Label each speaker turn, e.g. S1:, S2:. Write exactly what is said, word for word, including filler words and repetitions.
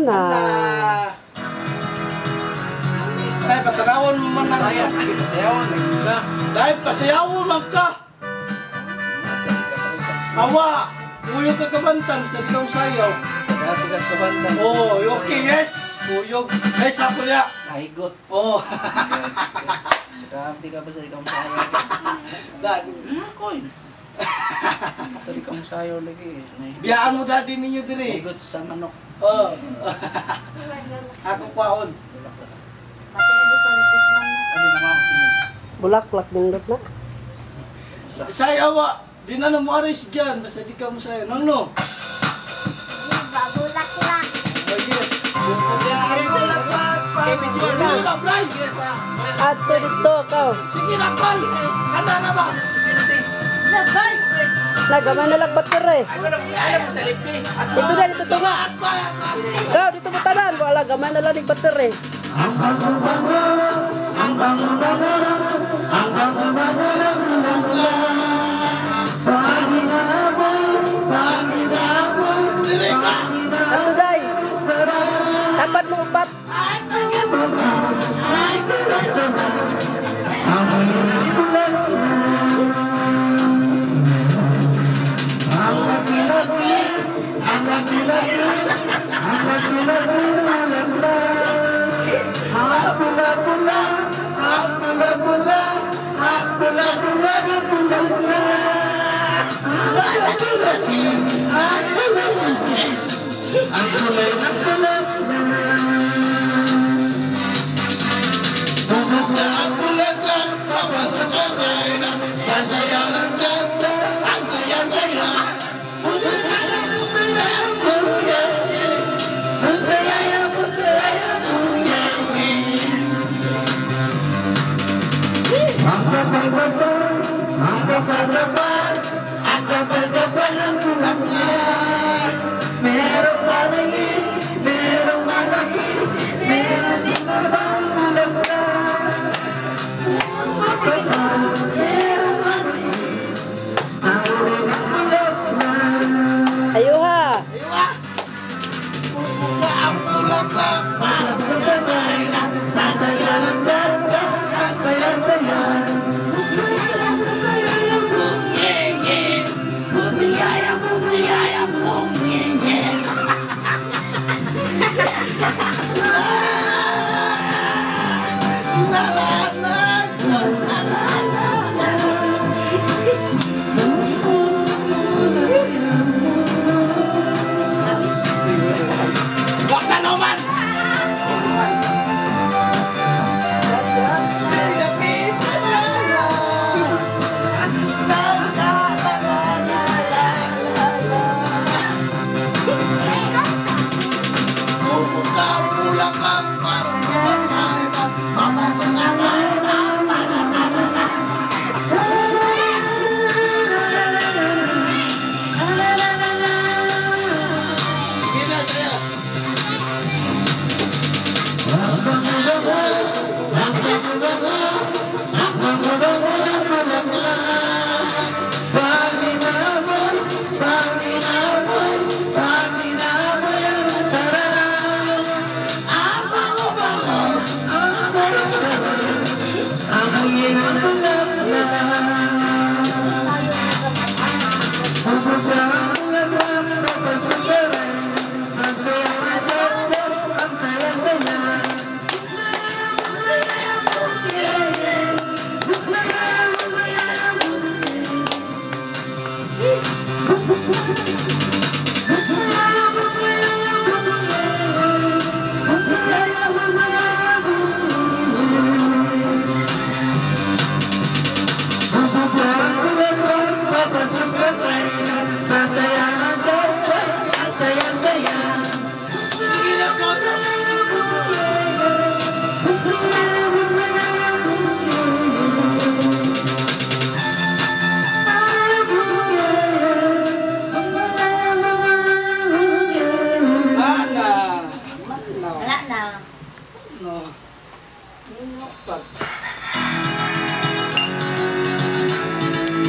S1: Ana.
S2: Dahil patanawan mo man
S3: Saya,
S2: lang.
S3: lagi pasayawan, lagi ka.
S2: Dahil pasayawon lang ka. Awa, uyog ka kabantan sa ikaw sayaw.
S3: Dati ka sa banda.
S2: Oh, okay, yes. Uyog. Ay, sa kuya.
S3: Nahigot.
S2: Oh.
S3: Dati ka ba sa ikaw sayaw?
S2: Dad.
S3: Ako'y. Basta ikaw sayaw lagi.
S2: Biyaan mo daddy ninyo diri.
S3: Nahigot sa manok.
S2: Oh. Ako kwaon.
S4: Pati na di ko nagkasama.
S3: Ano naman ako sinin?
S1: Bulaklak nindot na.
S2: Say awa, di na na mo aris dyan. Basta di ka mo sayo. Nang no?
S4: Bulaklak.
S2: Oh, yeah.
S3: Sige
S2: na, Blay.
S1: Ato dito ka.
S2: Sige na, Pal. Ano na ba?
S4: Labay.
S1: Nagaman na lagbat ka rin. Dito na, dito tunga. Gaw, dito mo tanan. Wala, gaman na lang ligbat ka rin.
S2: Ang bango-bango, ang bango-bango, ang bango-bango ng bulaklak. Panginoon, Panginoon, diri ka.
S1: Ato day. Dapat mo upat.
S2: Ay, sarap-sarap. Ang bulaklak. Ang laki-laki, ang laki-laki, ang laki-laki ng bulaklak. Ang pula-pula, ang pula-pula, ang pula-pula ng bulaklak. Ang laki-laki, ang laki-laki, ang kulay ng bulaklak. Busog na ang bulaklak, papasok ang rayna, sasayaw ng dansa, ang saya-saya. Busog na ang bulaklak, buya, buya, buya, buya. Ang kapal-kapal, ang kapal-kapal, ang kapal-kapal ng bulaklak. Merong malaki, merong malaki, merong ibang bulaklak. Merong malaki, ang uling bulaklak.
S1: Ayuha.
S2: Ayuha! Pupuka ang bulaklak, pasok na rayna, sasaya ng dansa, ang saya-saya. Bung-ye-ye, buti-yaya, buti-yaya, bung-ye-ye. La-la-la, la-la-la. Wag na naman! Wala na. No. Ninoktat.